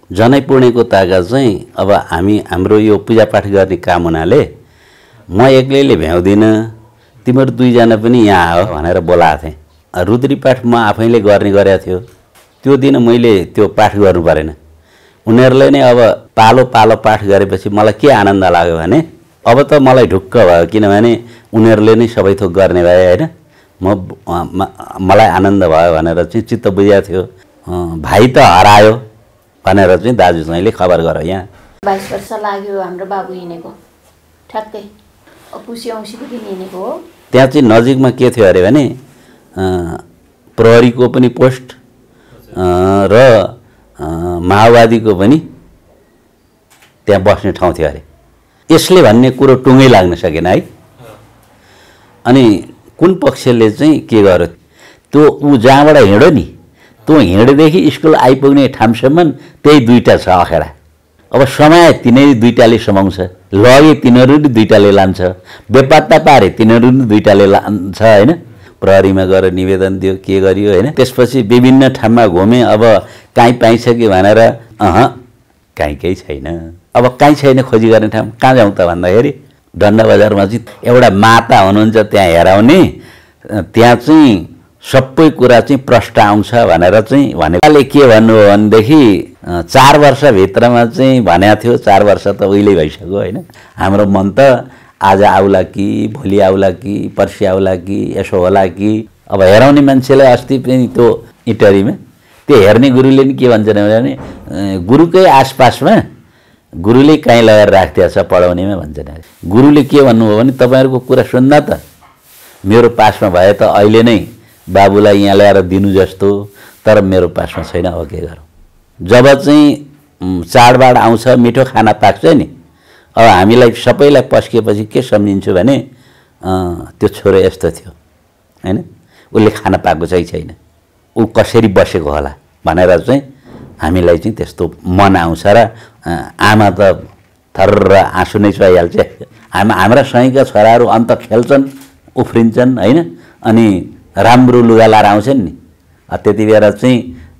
जनै पूर्णेको ताका चाहिँ अब हाम्रो यो पूजापाठ गर्ने काम हुनाले म एक्लैले भ्याउँदिनँ, तिमीहरू दुईजना पनि यहाँ आऊ भनेर बोलाएको थिएँ। रुद्री पाठ म आफैले गर्ने गरेको थियो। त्यो दिन मैले त्यो पाठ गर्नु परेन। उनीहरूले नै अब पालो पालो पाठ गरेपछि मलाई के आनन्द लाग्यो भने अब त मलाई ढुक्क भयो, किनभने उनीहरूले नै सबै थोक गर्ने भए होइन। मलाई आनन्द भयो भनेर चाहिँ चित्त बुझेको थियो। भाइ त हरायो भनेर चाहिँ दाजुसँगले खबर गर। यहाँ 22 वर्ष लाग्यो हाम्रो बाबु हिँडेको, ठ्याक्कै पुसी औँसीको दिन हिँडेको हो। त्यहाँ चाहिँ नजिकमा के थियो अरे भने प्रहरीको पनि पोस्ट र माओवादीको पनि त्यहाँ बस्ने ठाउँ थियो अरे। यसले भन्ने कुरो टुङ्गै लाग्न सकेन है। अनि कुन पक्षले चाहिँ के गर्यो, त्यो ऊ जहाँबाट हिँड्यो नि, त्यो हिँडेदेखि स्कुल आइपुग्ने ठाउँसम्म त्यही दुईटा छ अखेडा। अब समय तिनीहरू दुईटाले समाउँछ, लगे तिनीहरू नि दुईटाले लान्छ, बेपत्ता पारे तिनीहरू नि दुईटाले लान्छ होइन। प्रहरीमा गएर निवेदन दियो, के गरियो होइन। त्यसपछि विभिन्न ठाउँमा घुमेँ। अब काहीँ पाइन्छ कि भनेर काहीँ केही छैन। अब काहीँ छैन खोजी गर्ने ठाउँ, कहाँ जाउँ त भन्दाखेरि डन्डा बजारमा चाहिँ एउटा माता हुनुहुन्छ त्यहाँ हेराउने, त्यहाँ चाहिँ सबै कुरा चाहिँ प्रष्ट आउँछ भनेर चाहिँ भनेले के भन्नुभयो भनेदेखि 4 वर्षभित्रमा चाहिँ भनेको थियो। 4 वर्ष त उहिले भइसक्यो होइन। हाम्रो मन त आज आउला कि भोलि आउला कि पर्सि आउला कि यसो होला कि। अब हेराउने मान्छेलाई अस्ति पनि त्यो इटरीमा त्यो हेर्ने गुरुले नि के भन्छन् भने गुरुकै आसपासमा गुरुले कहीँ लगाएर राखिदिएको छ पढाउनेमा भन्छन्। गुरुले के भन्नुभयो भने तपाईँहरूको कुरा सुन्दा त मेरो पासमा भए त अहिले नै बाबुलाई यहाँ ल्याएर दिनु जस्तो, तर मेरो पासमा छैन, अब के गरौँ। जब चाहिँ चाडबाड आउँछ, मिठो खाना पाक्छ नि, अब हामीलाई सबैलाई पस्किएपछि के सम्झिन्छु भने त्यो छोरो यस्तो थियो होइन, उसले खाना पाएको चाहिँ छैन, ऊ कसरी बसेको होला भनेर चाहिँ हामीलाई चाहिँ त्यस्तो मन आउँछ। र आमा त थर्र आँसु नै चुहाइहाल्छ। हाम्रा स्वाइँका छोराहरू अन्त खेल्छन्, उफ्रिन्छन् होइन, अनि राम्रो लुगा लाएर आउँछन् नि, त्यति बेला चाहिँ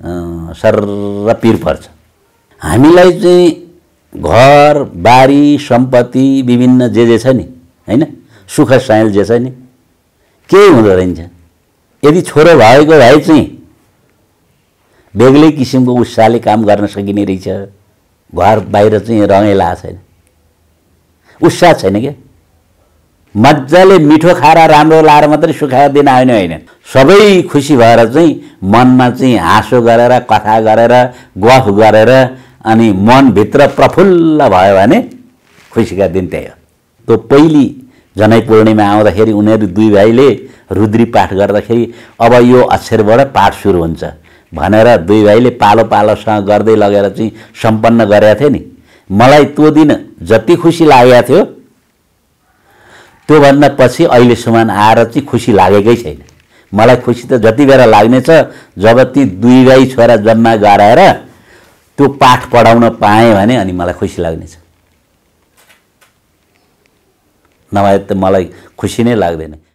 सर्र पिर पर्छ। हामीलाई चाहिँ घर बारी सम्पत्ति विभिन्न जे छ नि होइन, सुख सायल जे छ नि, केही हुँदो रहन्छ। यदि छोरो भएको भए चाहिँ बेग्लै किसिमको उत्साहले काम गर्न सकिने रहेछ। घर बाहिर चाहिँ रङै लाएको छैन, उत्साह छैन क्या। मजाले मिठो खाएर राम्रो लाएर मात्रै सुखाएको दिन आउने होइन, सबै खुसी भएर चाहिँ मनमा चाहिँ हाँसो गरेर कथा गरेर गफ गरेर अनि मनभित्र प्रफुल्ल भयो भने खुसीका दिन त्यही हो। त्यो पहिली जनै पूर्णिमा आउँदाखेरि उनीहरू दुई भाइले रुद्री पाठ गर्दाखेरि अब यो अक्षरबाट पाठ सुरु हुन्छ भनेर दुई भाइले पालो पालोसँग गर्दै लगेर चाहिँ सम्पन्न गरेका थिए नि। मलाई त्यो दिन जति खुसी लागेको थियो त्योभन्दा पछि अहिलेसम्म आएर चाहिँ खुसी लागेकै छैन। मलाई खुसी त जति बेला लाग्नेछ जब ती दुई भाइ छोरा जम्मा गराएर त्यो पाठ पढाउन पाएँ भने अनि मलाई खुसी लाग्नेछ, नभए त मलाई खुसी नै लाग्दैन।